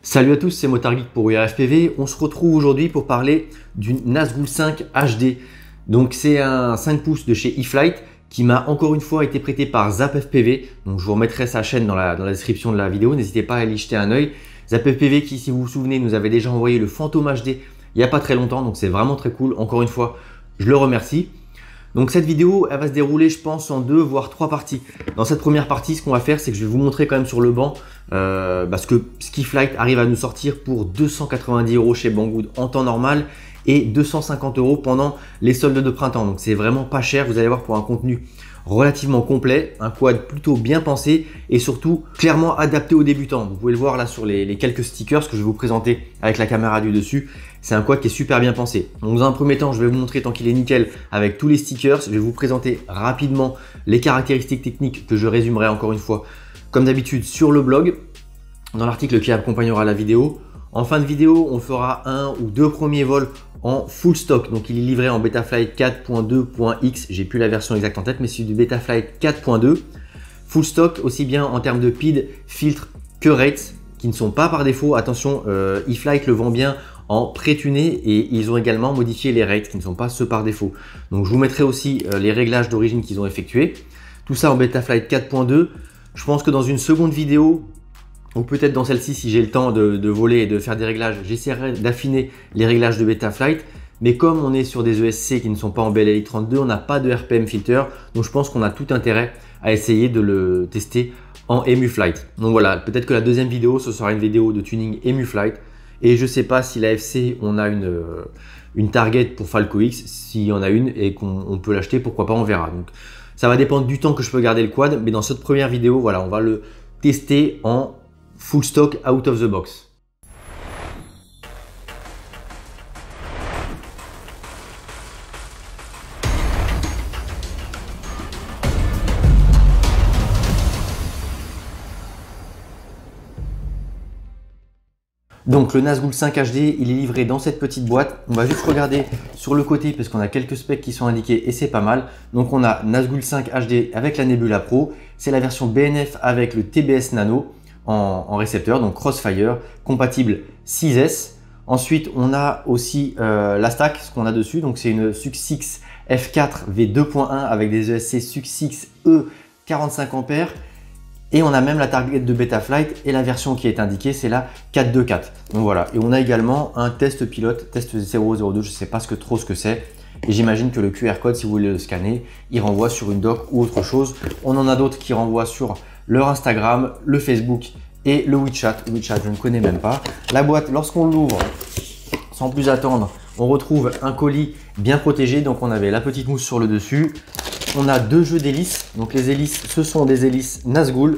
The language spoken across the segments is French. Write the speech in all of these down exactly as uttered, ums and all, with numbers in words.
Salut à tous, c'est Motargeek pour U R F P V. On se retrouve aujourd'hui pour parler du Nazgul cinq H D. Donc c'est un cinq pouces de chez E-Flite qui m'a encore une fois été prêté par ZapFPV. Donc je vous remettrai sa chaîne dans la, dans la description de la vidéo. N'hésitez pas à aller y jeter un œil. ZapFPV qui, si vous vous souvenez, nous avait déjà envoyé le Phantom H D il n'y a pas très longtemps. Donc c'est vraiment très cool. Encore une fois, je le remercie. Donc cette vidéo, elle va se dérouler, je pense, en deux voire trois parties. Dans cette première partie, ce qu'on va faire, c'est que je vais vous montrer quand même sur le banc euh, parce que E-Flite arrive à nous sortir pour deux cent quatre-vingt-dix euros chez Banggood en temps normal et deux cent cinquante euros pendant les soldes de printemps. Donc c'est vraiment pas cher, vous allez voir, pour un contenu relativement complet, un quad plutôt bien pensé et surtout clairement adapté aux débutants. Vous pouvez le voir là sur les, les quelques stickers que je vais vous présenter avec la caméra du dessus. C'est un quad qui est super bien pensé. Donc dans un premier temps, je vais vous montrer tant qu'il est nickel avec tous les stickers. Je vais vous présenter rapidement les caractéristiques techniques que je résumerai encore une fois comme d'habitude sur le blog, dans l'article qui accompagnera la vidéo. En fin de vidéo, on fera un ou deux premiers vols en full stock. Donc il est livré en Betaflight quatre point deux point X. J'ai plus la version exacte en tête, mais c'est du Betaflight quatre point deux. Full stock aussi bien en termes de P I D, filtre que rates, qui ne sont pas par défaut. Attention, euh, E-Flite le vend bien en pré-tuné et ils ont également modifié les rates qui ne sont pas ceux par défaut. Donc je vous mettrai aussi euh, les réglages d'origine qu'ils ont effectués. Tout ça en Betaflight quatre point deux. Je pense que dans une seconde vidéo, ou peut-être dans celle-ci, si j'ai le temps de, de voler et de faire des réglages, j'essaierai d'affiner les réglages de Betaflight. Mais comme on est sur des E S C qui ne sont pas en B L L I trente-deux, on n'a pas de R P M filter. Donc je pense qu'on a tout intérêt à essayer de le tester en EmuFlight. Donc voilà, peut-être que la deuxième vidéo, ce sera une vidéo de tuning EmuFlight. Et je ne sais pas si la F C, on a une, une target pour Falco X. S'il y en a une et qu'on peut l'acheter, pourquoi pas, on verra. Donc ça va dépendre du temps que je peux garder le quad. Mais dans cette première vidéo, voilà, on va le tester en full stock out of the box. Donc le Nazgul cinq H D, il est livré dans cette petite boîte. On va juste regarder sur le côté parce qu'on a quelques specs qui sont indiqués et c'est pas mal. Donc on a Nazgul cinq H D avec la Nebula Pro. C'est la version B N F avec le T B S Nano en, en récepteur, donc Crossfire, compatible six S. Ensuite, on a aussi euh, la stack, ce qu'on a dessus. Donc c'est une Sucsix F quatre V deux point un avec des E S C Sucsix E quarante-cinq ampères. Et on a même la target de Betaflight et la version qui est indiquée, c'est la quatre deux quatre. Donc voilà, et on a également un test pilote, test zéro zéro deux, je ne sais pas ce que, trop ce que c'est. Et j'imagine que le Q R code, si vous voulez le scanner, il renvoie sur une doc ou autre chose. On en a d'autres qui renvoient sur leur Instagram, le Facebook et le WeChat. Le WeChat, je ne connais même pas. La boîte, lorsqu'on l'ouvre, sans plus attendre, on retrouve un colis bien protégé. Donc on avait la petite mousse sur le dessus. On a deux jeux d'hélices. Donc les hélices, ce sont des hélices Nazgul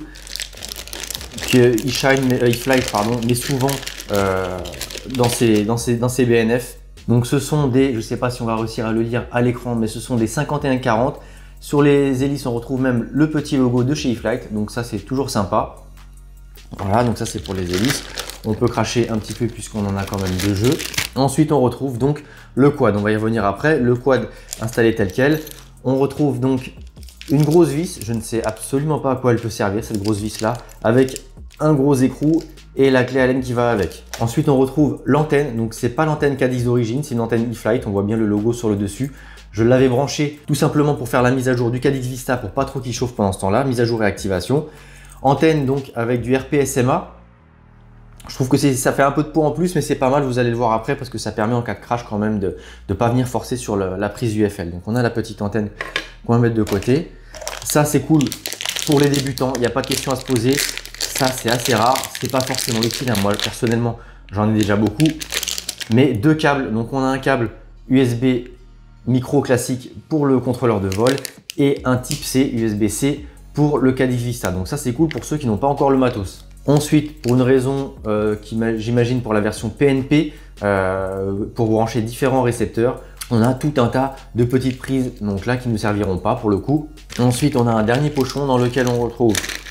que E-Shine, euh, E-Flite, pardon, mais souvent euh, dans ces dans ces dans ces B N F. Donc ce sont des, je ne sais pas si on va réussir à le lire à l'écran, mais ce sont des cinquante et un quarante. Sur les hélices, on retrouve même le petit logo de chez E-Flite. Donc ça, c'est toujours sympa. Voilà, donc ça c'est pour les hélices. On peut cracher un petit peu puisqu'on en a quand même deux jeux. Ensuite, on retrouve donc le quad. On va y revenir après. Le quad installé tel quel. On retrouve donc une grosse vis, je ne sais absolument pas à quoi elle peut servir cette grosse vis là, avec un gros écrou et la clé Allen qui va avec. Ensuite on retrouve l'antenne, donc c'est pas l'antenne K dix d'origine, c'est une antenne E-Flite, on voit bien le logo sur le dessus. Je l'avais branché tout simplement pour faire la mise à jour du K dix Vista pour pas trop qu'il chauffe pendant ce temps là, mise à jour et activation. Antenne donc avec du R P S M A. Je trouve que ça fait un peu de poids en plus, mais c'est pas mal, vous allez le voir après, parce que ça permet en cas de crash quand même de ne pas venir forcer sur le, la prise U F L. Donc on a la petite antenne qu'on va mettre de côté. Ça c'est cool pour les débutants, il n'y a pas de question à se poser. Ça c'est assez rare, c'est pas forcément utile. Moi personnellement j'en ai déjà beaucoup. Mais deux câbles, donc on a un câble U S B micro classique pour le contrôleur de vol et un type C, U S B C pour le K dix Vista. Donc ça c'est cool pour ceux qui n'ont pas encore le matos. Ensuite, pour une raison euh, qui j'imagine pour la version P N P, euh, pour brancher différents récepteurs, on a tout un tas de petites prises, donc là qui ne nous serviront pas pour le coup. Ensuite, on a un dernier pochon dans lequel on retrouve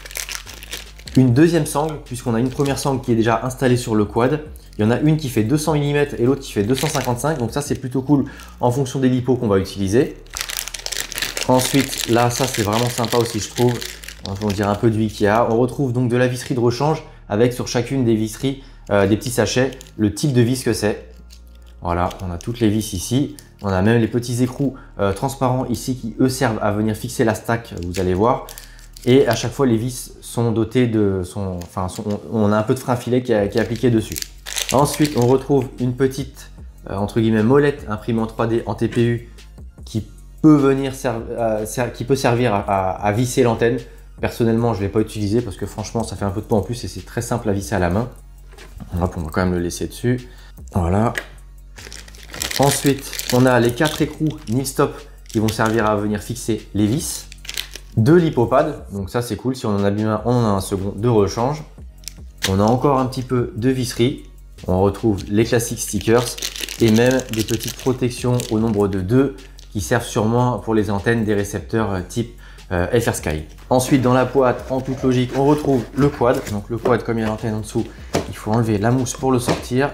une deuxième sangle, puisqu'on a une première sangle qui est déjà installée sur le quad. Il y en a une qui fait deux cents millimètres et l'autre qui fait deux cent cinquante-cinq, donc ça c'est plutôt cool en fonction des lipos qu'on va utiliser. Ensuite, là, ça c'est vraiment sympa aussi, je trouve. On dirait un peu du Ikea. On retrouve donc de la visserie de rechange avec sur chacune des visseries euh, des petits sachets, le type de vis que c'est. Voilà, on a toutes les vis ici. On a même les petits écrous euh, transparents ici qui eux servent à venir fixer la stack, vous allez voir. Et à chaque fois, les vis sont dotées de... Sont, enfin, sont, on a un peu de frein filet qui, a, qui est appliqué dessus. Ensuite, on retrouve une petite, euh, entre guillemets, molette imprimée en trois D en T P U qui peut venir euh, ser qui peut servir à, à, à visser l'antenne. Personnellement, je ne l'ai pas utilisé parce que franchement, ça fait un peu de poids en plus et c'est très simple à visser à la main. Hop, on va quand même le laisser dessus. Voilà. Ensuite, on a les quatre écrous Nilstop qui vont servir à venir fixer les vis. Deux lipopads, donc ça c'est cool. Si on en abîme un, on en a un second de rechange. On a encore un petit peu de visserie. On retrouve les classiques stickers et même des petites protections au nombre de deux qui servent sûrement pour les antennes des récepteurs type euh, F R Sky. Ensuite, dans la boîte, en toute logique, on retrouve le quad. Donc le quad, comme il y a l'antenne en dessous, il faut enlever la mousse pour le sortir.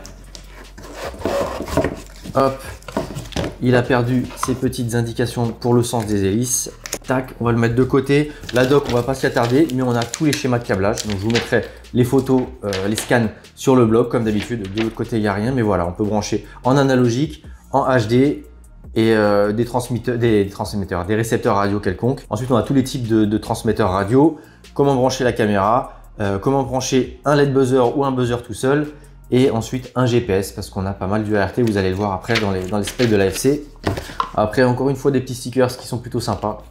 Hop, il a perdu ses petites indications pour le sens des hélices. Tac, on va le mettre de côté. La dock, on va pas s'y attarder, mais on a tous les schémas de câblage. Donc je vous mettrai les photos, euh, les scans sur le blog comme d'habitude. De l'autre côté, il n'y a rien, mais voilà, on peut brancher en analogique, en H D et euh, des transmetteurs, des, des transmetteurs, des récepteurs radio quelconques. Ensuite, on a tous les types de, de transmetteurs radio. Comment brancher la caméra, euh, comment brancher un L E D buzzer ou un buzzer tout seul. Et ensuite un G P S parce qu'on a pas mal du A R T, vous allez le voir après dans les, dans les specs de l'A F C. Après encore une fois des petits stickers qui sont plutôt sympas.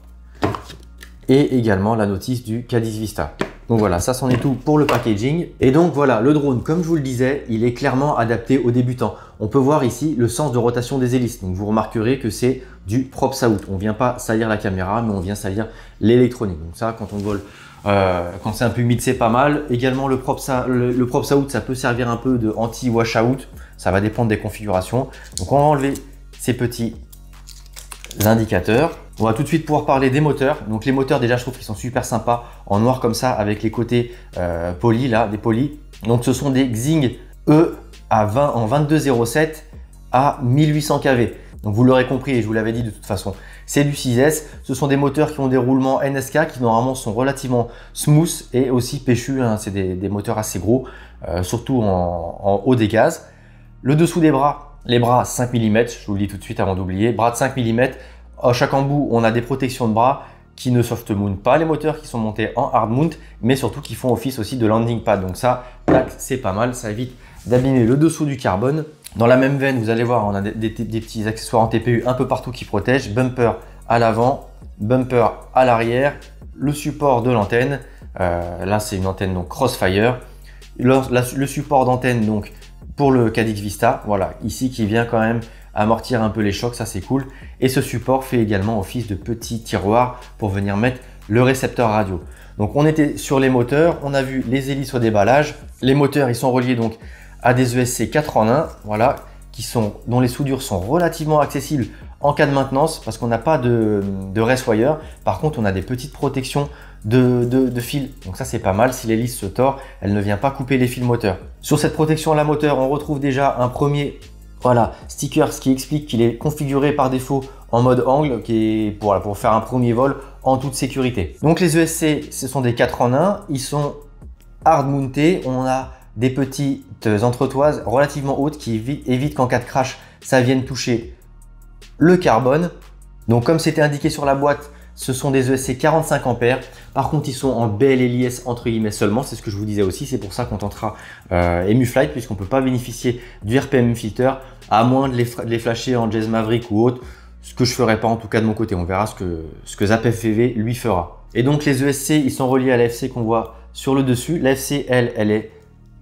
Et également la notice du Caddis Vista. Donc voilà, ça c'en est tout pour le packaging. Et donc voilà, le drone, comme je vous le disais, il est clairement adapté aux débutants. On peut voir ici le sens de rotation des hélices. Donc vous remarquerez que c'est du props out. On ne vient pas salir la caméra, mais on vient salir l'électronique. Donc ça, quand on vole Euh, quand c'est un peu humide, c'est pas mal. Également, le props, le, le props out, ça peut servir un peu de anti-wash out. Ça va dépendre des configurations. Donc, on va enlever ces petits indicateurs. On va tout de suite pouvoir parler des moteurs. Donc, les moteurs, déjà, je trouve qu'ils sont super sympas en noir comme ça, avec les côtés euh, polis, là, des polis. Donc, ce sont des Xing E à vingt, en vingt-deux zéro sept à mille huit cents K V. Donc, vous l'aurez compris et je vous l'avais dit de toute façon. C'est du six S, ce sont des moteurs qui ont des roulements N S K qui normalement sont relativement smooth et aussi péchus, hein. C'est des, des moteurs assez gros, euh, surtout en, en haut des gaz. Le dessous des bras, les bras cinq millimètres, je vous le dis tout de suite avant d'oublier, bras de cinq millimètres. À chaque embout, on a des protections de bras qui ne soft mount pas les moteurs, qui sont montés en hard mount, mais surtout qui font office aussi de landing pad. Donc ça, c'est pas mal, ça évite d'abîmer le dessous du carbone. Dans la même veine, vous allez voir, on a des, des, des petits accessoires en T P U un peu partout qui protègent. Bumper à l'avant, bumper à l'arrière, le support de l'antenne. Euh, là, c'est une antenne donc Crossfire. Le, la, le support d'antenne donc pour le Caddis Vista, voilà, ici qui vient quand même amortir un peu les chocs, ça c'est cool. Et ce support fait également office de petit tiroir pour venir mettre le récepteur radio. Donc on était sur les moteurs, on a vu les hélices au déballage. Les moteurs, ils sont reliés donc à des E S C quatre en un, voilà, qui sont, dont les soudures sont relativement accessibles en cas de maintenance parce qu'on n'a pas de, de race wire. Par contre, on a des petites protections de, de, de fils. Donc ça, c'est pas mal. Si l'hélice se tord, elle ne vient pas couper les fils moteurs. Sur cette protection à la moteur, on retrouve déjà un premier voilà, sticker qui explique qu'il est configuré par défaut en mode angle qui est pour, pour faire un premier vol en toute sécurité. Donc les E S C, ce sont des quatre en un. Ils sont hard mountés. On a des petites entretoises relativement hautes qui évitent qu'en cas de crash, ça vienne toucher le carbone. Donc comme c'était indiqué sur la boîte, ce sont des E S C quarante-cinq ampères. Par contre, ils sont en B L L I S entre guillemets seulement. C'est ce que je vous disais aussi. C'est pour ça qu'on tentera euh, EmuFlight puisqu'on ne peut pas bénéficier du R P M filter à moins de les, de les flasher en Jazz Maverick ou autre. Ce que je ne ferai pas en tout cas de mon côté. On verra ce que, ce que Zap F P V lui fera. Et donc les E S C, ils sont reliés à l'A F C qu'on voit sur le dessus. L'A F C, elle, elle est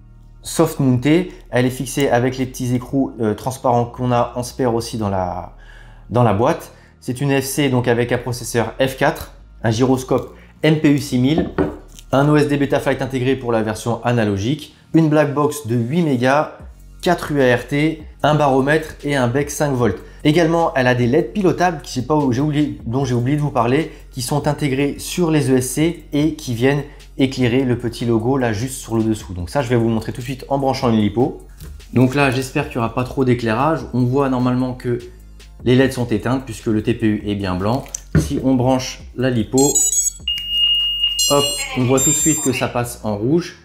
soft mountée. Elle est fixée avec les petits écrous euh, transparents qu'on a en spare aussi dans la, dans la boîte. C'est une F C donc avec un processeur F quatre, un gyroscope M P U six mille, un O S D Betaflight intégré pour la version analogique, une black box de huit mégas, quatre U A R T, un baromètre et un bec cinq volts. Également, elle a des L E D pilotables qui, pas, j'ai oublié, dont j'ai oublié de vous parler, qui sont intégrés sur les E S C et qui viennent éclairer le petit logo là juste sur le dessous. Donc ça, je vais vous montrer tout de suite en branchant une lipo. Donc là, j'espère qu'il n'y aura pas trop d'éclairage. On voit normalement que les L E D sont éteintes puisque le T P U est bien blanc. Si on branche la lipo, hop, on voit tout de suite que ça passe en rouge.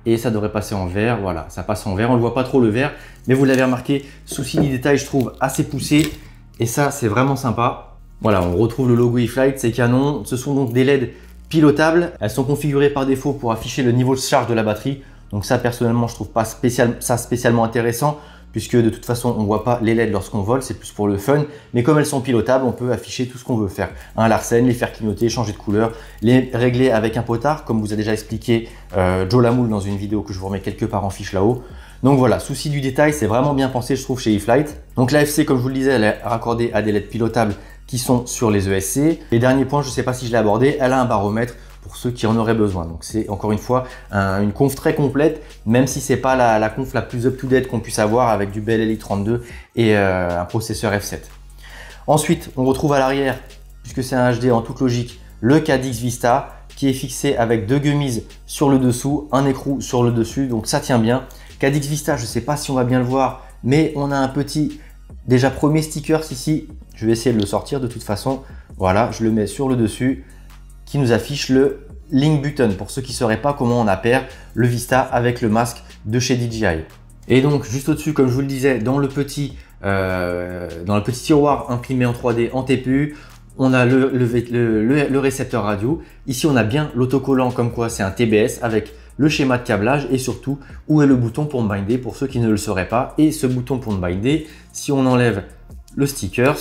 et ça devrait passer en vert. Voilà, ça passe en vert. On ne le voit pas trop le vert, mais vous l'avez remarqué, souci du détail, je trouve assez poussé et ça, c'est vraiment sympa. Voilà, on retrouve le logo iFlight, c'est canon. Ce sont donc des L E D pilotables. Elles sont configurées par défaut pour afficher le niveau de charge de la batterie. Donc ça, personnellement, je trouve pas spécial, ça spécialement intéressant puisque de toute façon, on ne voit pas les L E D lorsqu'on vole, c'est plus pour le fun. Mais comme elles sont pilotables, on peut afficher tout ce qu'on veut faire. Un Larsen, les faire clignoter, changer de couleur, les régler avec un potard, comme vous a déjà expliqué euh, Joe Lamoule dans une vidéo que je vous remets quelque part en fiche là-haut. Donc voilà, souci du détail, c'est vraiment bien pensé, je trouve, chez iFlight. Donc l'A F C, comme je vous le disais, elle est raccordée à des L E D pilotables qui sont sur les E S C. Et dernier point, je ne sais pas si je l'ai abordé, elle a un baromètre pour ceux qui en auraient besoin. Donc c'est encore une fois un, une conf très complète, même si c'est pas la, la conf la plus up-to-date qu'on puisse avoir avec du Bell Elite trente-deux et euh, un processeur F sept. Ensuite, on retrouve à l'arrière, puisque c'est un H D en toute logique, le Cadix Vista qui est fixé avec deux gummies sur le dessous, un écrou sur le dessus, donc ça tient bien. Cadix Vista, je ne sais pas si on va bien le voir, mais on a un petit, déjà premier sticker ici. Je vais essayer de le sortir de toute façon. Voilà, je le mets sur le dessus qui nous affiche le Link Button pour ceux qui ne sauraient pas comment on appelle le Vista avec le masque de chez D J I. Et donc juste au-dessus, comme je vous le disais, dans le petit, euh, dans le petit tiroir imprimé en trois D en T P U, on a le, le, le, le, le récepteur radio. Ici, on a bien l'autocollant comme quoi c'est un T B S avec le schéma de câblage et surtout où est le bouton pour binder pour ceux qui ne le sauraient pas. Et ce bouton pour binder, si on enlève le stickers,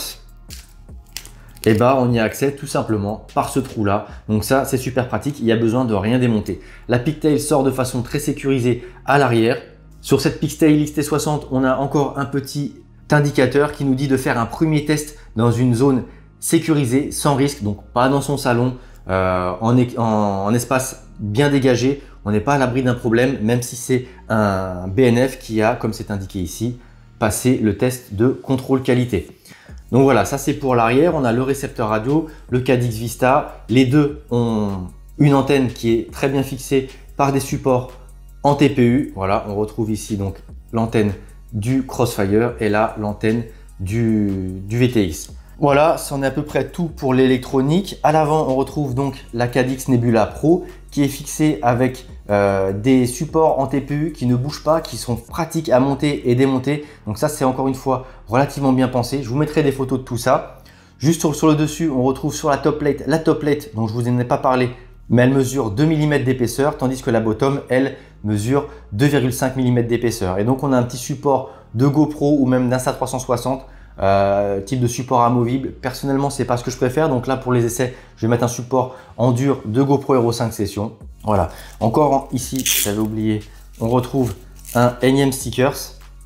et bah on y a accès tout simplement par ce trou là. Donc ça, c'est super pratique, il n'y a besoin de rien démonter. La pigtail sort de façon très sécurisée à l'arrière. Sur cette pigtail X T soixante, on a encore un petit indicateur qui nous dit de faire un premier test dans une zone sécurisée sans risque, donc pas dans son salon, euh, en, en, en espace bien dégagé. On n'est pas à l'abri d'un problème, même si c'est un B N F qui a, comme c'est indiqué ici, passé le test de contrôle qualité. Donc voilà, ça c'est pour l'arrière. On a le récepteur radio, le Cadix Vista. Les deux ont une antenne qui est très bien fixée par des supports en T P U. Voilà, on retrouve ici donc l'antenne du Crossfire et là l'antenne du, du V T X. Voilà, c'en est à peu près tout pour l'électronique. À l'avant, on retrouve donc la Cadix Nebula Pro qui est fixée avec euh, des supports en T P U qui ne bougent pas, qui sont pratiques à monter et démonter. Donc ça, c'est encore une fois relativement bien pensé. Je vous mettrai des photos de tout ça. Juste sur, sur le dessus, on retrouve sur la top plate, la top plate dont je vous en ai pas parlé, mais elle mesure deux millimètres d'épaisseur, tandis que la bottom, elle, mesure deux virgule cinq millimètres d'épaisseur. Et donc, on a un petit support de GoPro ou même d'Insta trois cent soixante. Euh, type de support amovible. Personnellement, c'est pas ce que je préfère. Donc là, pour les essais, je vais mettre un support en dur de GoPro Hero cinq Session. Voilà. Encore ici, j'avais oublié, on retrouve un énième stickers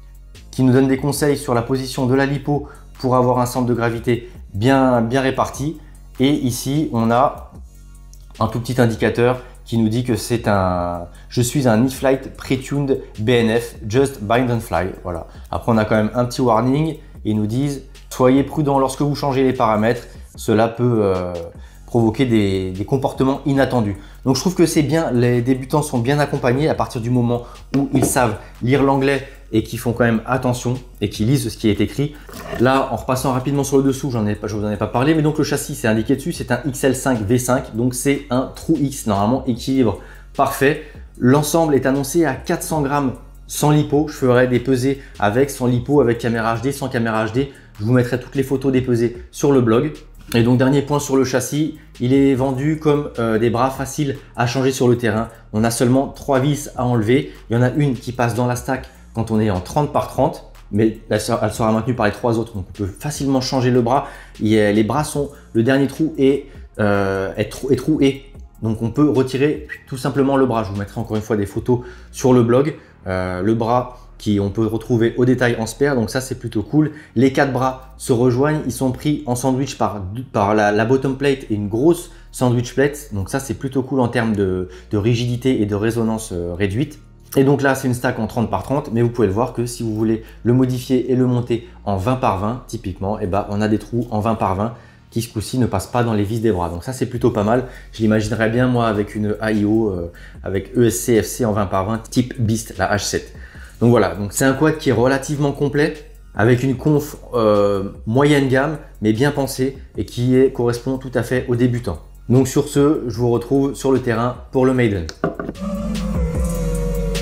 qui nous donne des conseils sur la position de la lipo pour avoir un centre de gravité bien, bien réparti. Et ici, on a un tout petit indicateur qui nous dit que c'est un, je suis un iFlight Pre-Tuned B N F, Just Bind and Fly. Voilà. Après, on a quand même un petit warning. Ils nous disent soyez prudents lorsque vous changez les paramètres, cela peut euh, provoquer des, des comportements inattendus. Donc je trouve que c'est bien, les débutants sont bien accompagnés à partir du moment où ils savent lire l'anglais et qui font quand même attention et qui lisent ce qui est écrit. Là, en repassant rapidement sur le dessous, j'en ai pas, je vous en ai pas parlé, mais donc le châssis c'est indiqué dessus, c'est un X L cinq V cinq, donc c'est un True X, normalement équilibre parfait. L'ensemble est annoncé à quatre cents grammes sans lipo. Je ferai des pesées avec, sans lipo, avec caméra H D, sans caméra H D. Je vous mettrai toutes les photos des pesées sur le blog. Et donc dernier point sur le châssis, il est vendu comme euh, des bras faciles à changer sur le terrain. On a seulement trois vis à enlever. Il y en a une qui passe dans la stack quand on est en trente par trente, mais elle sera, elle sera maintenue par les trois autres, donc on peut facilement changer le bras. Et les bras sont, le dernier trou est, euh, est, trou, est troué, donc on peut retirer tout simplement le bras. Je vous mettrai encore une fois des photos sur le blog. Euh, le bras qui on peut retrouver au détail en spare, donc ça c'est plutôt cool. Les quatre bras se rejoignent, ils sont pris en sandwich par, par la, la bottom plate et une grosse sandwich plate, donc ça c'est plutôt cool en termes de, de rigidité et de résonance euh, réduite. Et donc là c'est une stack en trente par trente, mais vous pouvez le voir que si vous voulez le modifier et le monter en vingt par vingt typiquement, et ben on a des trous en vingt par vingt qui ce coup-ci ne passent pas dans les vis des bras. Donc ça c'est plutôt pas mal. Je l'imaginerais bien moi avec une A I O euh, avec E S C F C en vingt par vingt type Beast, la H sept. Donc voilà, donc c'est un quad qui est relativement complet avec une conf euh, moyenne gamme mais bien pensée et qui est, correspond tout à fait aux débutants. Donc sur ce, je vous retrouve sur le terrain pour le Maiden.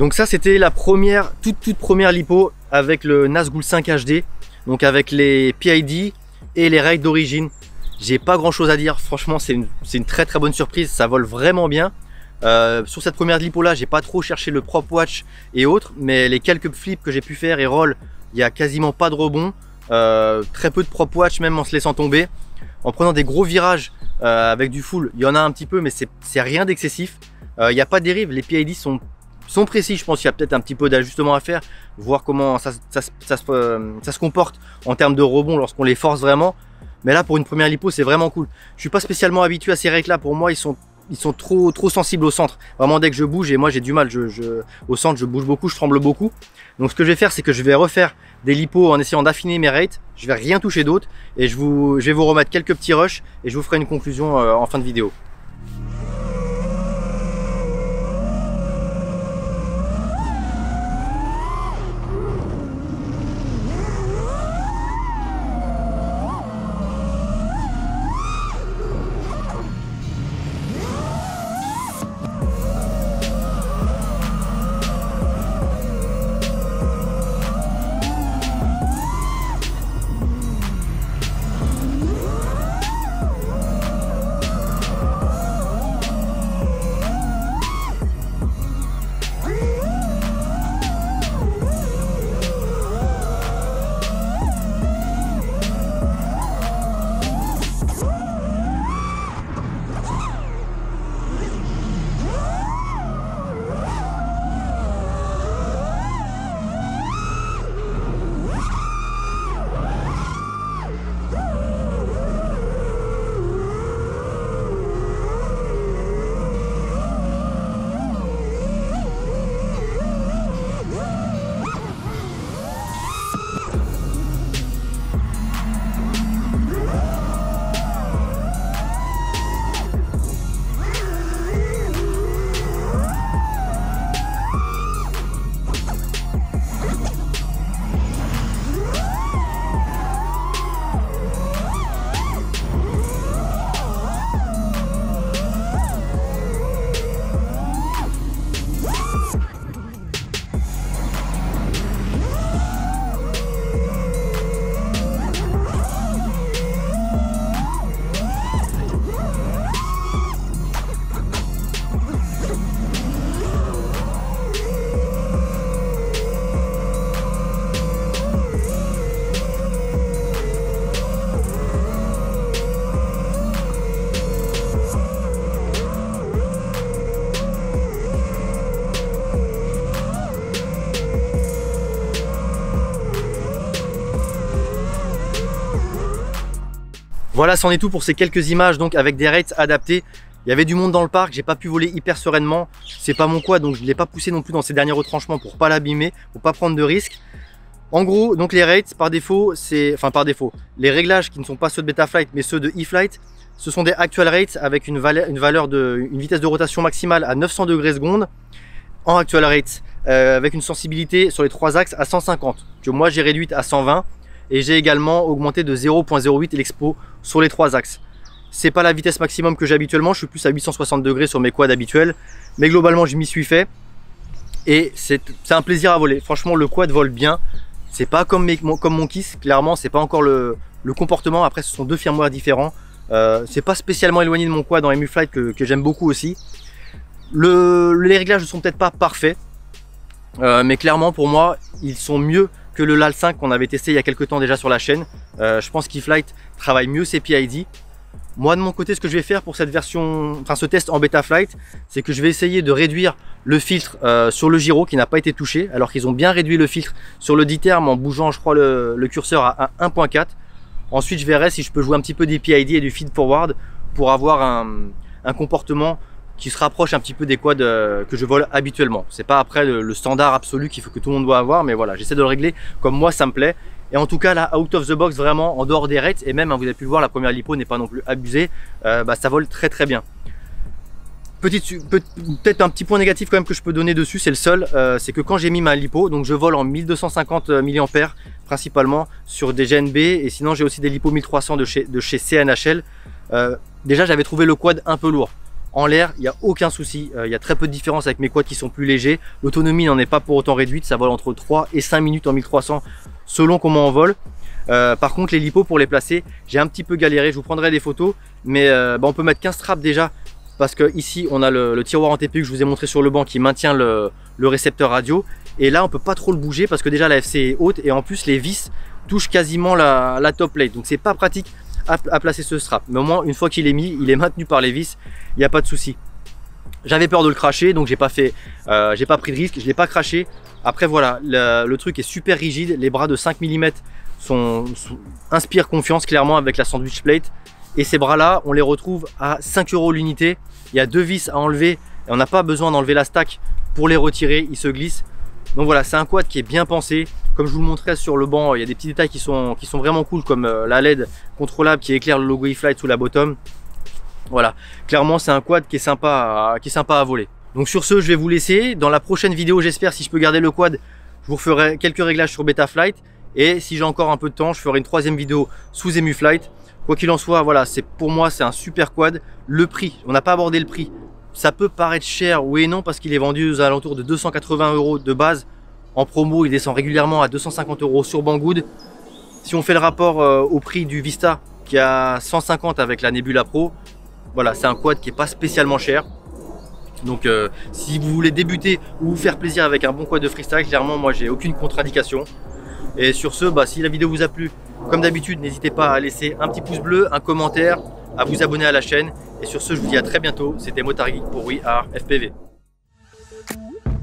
Donc ça c'était la première, toute toute première lipo avec le Nazgul cinq H D, donc avec les P I D et les rails d'origine. J'ai pas grand chose à dire, franchement c'est une, une très très bonne surprise, ça vole vraiment bien. Euh, sur cette première lipo là, j'ai pas trop cherché le prop watch et autres, mais les quelques flips que j'ai pu faire et roll, il y a quasiment pas de rebond, euh, très peu de prop watch même en se laissant tomber. En prenant des gros virages euh, avec du full, il y en a un petit peu, mais c'est rien d'excessif. Euh, il n'y a pas de dérive, les P I D sont, sont précis, je pense qu'il y a peut-être un petit peu d'ajustement à faire, voir comment ça, ça, ça, ça, se, euh, ça se comporte en termes de rebond lorsqu'on les force vraiment. Mais là pour une première lipo c'est vraiment cool. Je suis pas spécialement habitué à ces règles là, pour moi ils sont Ils sont trop, trop sensibles au centre. Vraiment dès que je bouge, et moi j'ai du mal, je, je, au centre je bouge beaucoup, je tremble beaucoup. Donc ce que je vais faire, c'est que je vais refaire des lipos en essayant d'affiner mes rates. Je vais rien toucher d'autre et je, vous, je vais vous remettre quelques petits rushs et je vous ferai une conclusion euh, en fin de vidéo. Voilà, c'en est tout pour ces quelques images donc avec des rates adaptés. Il y avait du monde dans le parc, j'ai pas pu voler hyper sereinement, c'est pas mon quad donc je ne l'ai pas poussé non plus dans ces derniers retranchements pour pas l'abîmer, pour pas prendre de risques. En gros, donc les rates par défaut, c'est enfin par défaut, les réglages qui ne sont pas ceux de Betaflight mais ceux de eFlight, ce sont des actual rates avec une valeur, une valeur de une vitesse de rotation maximale à neuf cents degrés seconde en actual rate, euh, avec une sensibilité sur les trois axes à cent cinquante que moi j'ai réduite à cent vingt et j'ai également augmenté de zéro virgule zéro huit l'expo sur les trois axes. C'est pas la vitesse maximum que j'ai habituellement, je suis plus à huit cent soixante degrés sur mes quads habituels, mais globalement je m'y suis fait et c'est un plaisir à voler. Franchement le quad vole bien, c'est pas comme, mes, comme mon Kiss, clairement c'est pas encore le, le comportement, après ce sont deux firmware différents, euh, c'est pas spécialement éloigné de mon quad dans EmuFlight que, que j'aime beaucoup aussi. Le, les réglages ne sont peut-être pas parfaits, euh, mais clairement pour moi ils sont mieux que le L A L cinq qu'on avait testé il y a quelques temps déjà sur la chaîne. Euh, je pense qu'eFlight travaille mieux ses P I D. Moi de mon côté, ce que je vais faire pour cette version, enfin ce test en Betaflight, c'est que je vais essayer de réduire le filtre euh, sur le gyro qui n'a pas été touché, alors qu'ils ont bien réduit le filtre sur le D-term en bougeant je crois le, le curseur à un point quatre. Ensuite je verrai si je peux jouer un petit peu des P I D et du feed forward pour avoir un, un comportement qui se rapproche un petit peu des quads euh, que je vole habituellement. C'est pas après le, le standard absolu qu'il faut que tout le monde doit avoir, mais voilà, j'essaie de le régler comme moi ça me plaît. Et en tout cas là, out of the box, vraiment en dehors des rates, et même hein, vous avez pu le voir, la première lipo n'est pas non plus abusée, euh, bah, ça vole très très bien. Petite, peut-être un petit point négatif quand même que je peux donner dessus, c'est le seul, euh, c'est que quand j'ai mis ma lipo, donc je vole en mille deux cent cinquante milliampères principalement sur des G N B, et sinon j'ai aussi des lipos mille trois cents de chez, de chez C N H L. Euh, déjà j'avais trouvé le quad un peu lourd. En l'air, il n'y a aucun souci, euh, il y a très peu de différence avec mes quads qui sont plus légers. L'autonomie n'en est pas pour autant réduite, ça vole entre trois et cinq minutes en mille trois cents selon comment on vole. Euh, par contre, les lipos pour les placer, j'ai un petit peu galéré, je vous prendrai des photos, mais euh, bah, on peut mettre quinze straps déjà, parce que ici on a le, le tiroir en T P U que je vous ai montré sur le banc qui maintient le, le récepteur radio, et là on peut pas trop le bouger parce que déjà la F C est haute, et en plus les vis touchent quasiment la, la top plate, donc c'est pas pratique à, à placer ce strap, mais au moins une fois qu'il est mis, il est maintenu par les vis, il n'y a pas de souci. J'avais peur de le cracher, donc j'ai pas fait, euh, j'ai pas pris de risque, je l'ai pas craché. Après voilà, le, le truc est super rigide, les bras de cinq millimètres sont, sont, inspirent confiance clairement avec la sandwich plate. Et ces bras là, on les retrouve à cinq euros l'unité. Il y a deux vis à enlever et on n'a pas besoin d'enlever la stack pour les retirer, ils se glissent. Donc voilà, c'est un quad qui est bien pensé. Comme je vous le montrais sur le banc, il y a des petits détails qui sont, qui sont vraiment cool, comme euh, la L E D contrôlable qui éclaire le logo E-Flite sous la bottom. Voilà, clairement c'est un quad qui est sympa à, qui est sympa à voler. Donc sur ce, je vais vous laisser. Dans la prochaine vidéo, j'espère, si je peux garder le quad, je vous referai quelques réglages sur Betaflight. Et si j'ai encore un peu de temps, je ferai une troisième vidéo sous EmuFlight. Quoi qu'il en soit, voilà, c'est pour moi c'est un super quad. Le prix, on n'a pas abordé le prix. Ça peut paraître cher, oui et non, parce qu'il est vendu aux alentours de deux cent quatre-vingts euros de base. En promo, il descend régulièrement à deux cent cinquante euros sur Banggood. Si on fait le rapport euh, au prix du Vista, qui a cent cinquante avec la Nebula Pro, voilà, c'est un quad qui n'est pas spécialement cher. Donc euh, si vous voulez débuter ou vous faire plaisir avec un bon quad de freestyle, clairement moi j'ai aucune contre-indication. Et sur ce, bah, si la vidéo vous a plu, comme d'habitude, n'hésitez pas à laisser un petit pouce bleu, un commentaire, à vous abonner à la chaîne. Et sur ce, je vous dis à très bientôt. C'était Motard Geek pour We Are F P V.